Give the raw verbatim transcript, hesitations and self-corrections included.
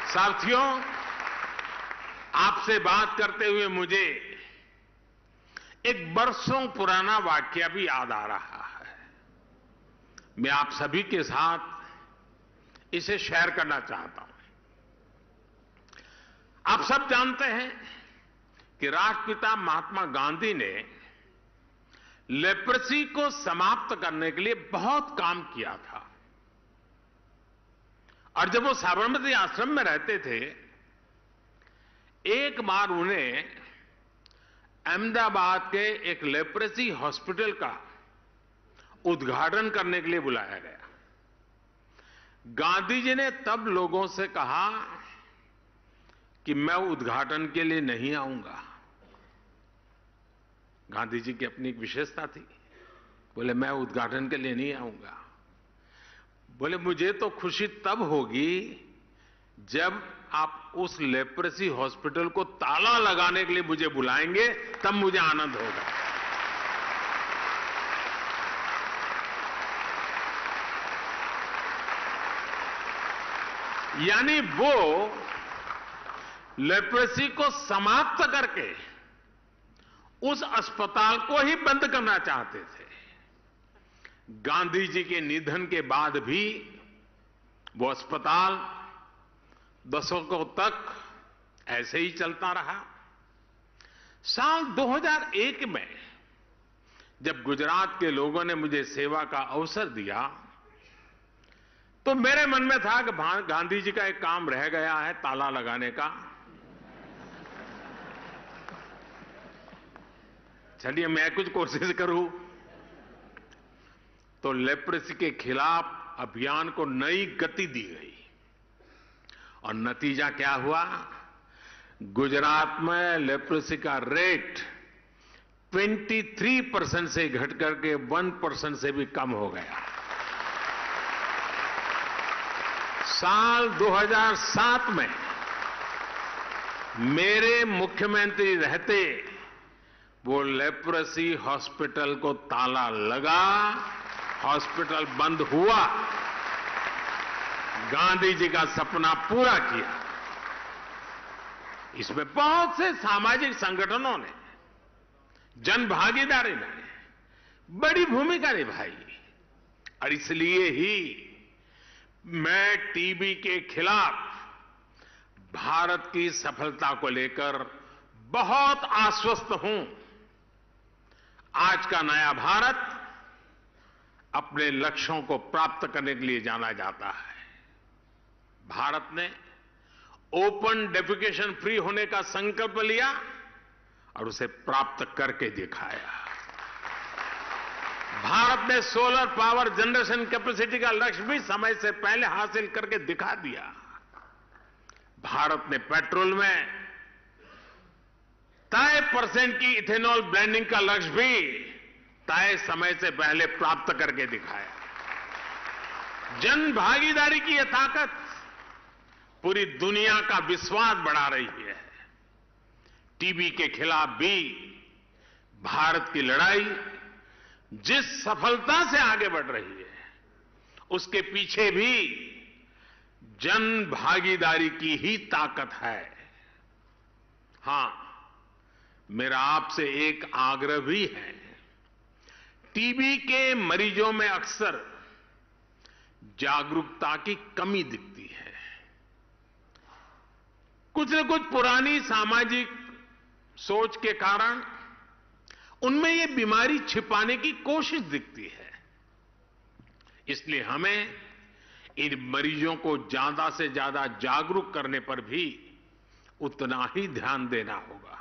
साथियों, आपसे बात करते हुए मुझे एक बरसों पुराना वाकया भी याद आ रहा है। मैं आप सभी के साथ इसे शेयर करना चाहता हूं। आप सब जानते हैं कि राष्ट्रपिता महात्मा गांधी ने लेप्रेसी को समाप्त करने के लिए बहुत काम किया था। और जब वो साबरमती आश्रम में रहते थे, एक बार उन्हें अहमदाबाद के एक लेप्रेसी हॉस्पिटल का उद्घाटन करने के लिए बुलाया गया। गांधी जी ने तब लोगों से कहा कि मैं उद्घाटन के लिए नहीं आऊंगा। गांधी जी की अपनी एक विशेषता थी। बोले मैं उद्घाटन के लिए नहीं आऊंगा। बोले मुझे तो खुशी तब होगी जब आप उस लेप्रेसी हॉस्पिटल को ताला लगाने के लिए मुझे बुलाएंगे, तब मुझे आनंद होगा। यानी वो लेप्रेसी को समाप्त करके उस अस्पताल को ही बंद करना चाहते थे। गांधी जी के निधन के बाद भी वो अस्पताल दशकों तक ऐसे ही चलता रहा। साल दो हज़ार एक में जब गुजरात के लोगों ने मुझे सेवा का अवसर दिया, तो मेरे मन में था कि गांधी जी का एक काम रह गया है, ताला लगाने का। चलिए मैं कुछ कोशिश करूं। तो लेप्रेसी के खिलाफ अभियान को नई गति दी गई और नतीजा क्या हुआ? गुजरात में लेप्रेसी का रेट तेईस परसेंट से घट करके एक परसेंट से भी कम हो गया। साल दो हज़ार सात में मेरे मुख्यमंत्री रहते वो लेप्रेसी हॉस्पिटल को ताला लगा, हॉस्पिटल बंद हुआ। गांधी जी का सपना पूरा किया। इसमें बहुत से सामाजिक संगठनों ने, जन भागीदारी ने बड़ी भूमिका निभाई। और इसलिए ही मैं टीबी के खिलाफ भारत की सफलता को लेकर बहुत आश्वस्त हूं। आज का नया भारत अपने लक्ष्यों को प्राप्त करने के लिए जाना जाता है। भारत ने ओपन डेफिकेशन फ्री होने का संकल्प लिया और उसे प्राप्त करके दिखाया। भारत ने सोलर पावर जनरेशन कैपेसिटी का लक्ष्य भी समय से पहले हासिल करके दिखा दिया। भारत ने पेट्रोल में तय परसेंट की इथेनॉल ब्लेंडिंग का लक्ष्य भी तय समय से पहले प्राप्त करके दिखाया। जन भागीदारी की यह ताकत पूरी दुनिया का विश्वास बढ़ा रही है। टीबी के खिलाफ भी भारत की लड़ाई जिस सफलता से आगे बढ़ रही है, उसके पीछे भी जन भागीदारी की ही ताकत है। हां, मेरा आपसे एक आग्रह भी है। टीबी के मरीजों में अक्सर जागरूकता की कमी दिखती है। कुछ न कुछ पुरानी सामाजिक सोच के कारण उनमें यह बीमारी छिपाने की कोशिश दिखती है। इसलिए हमें इन मरीजों को ज्यादा से ज्यादा जागरूक करने पर भी उतना ही ध्यान देना होगा।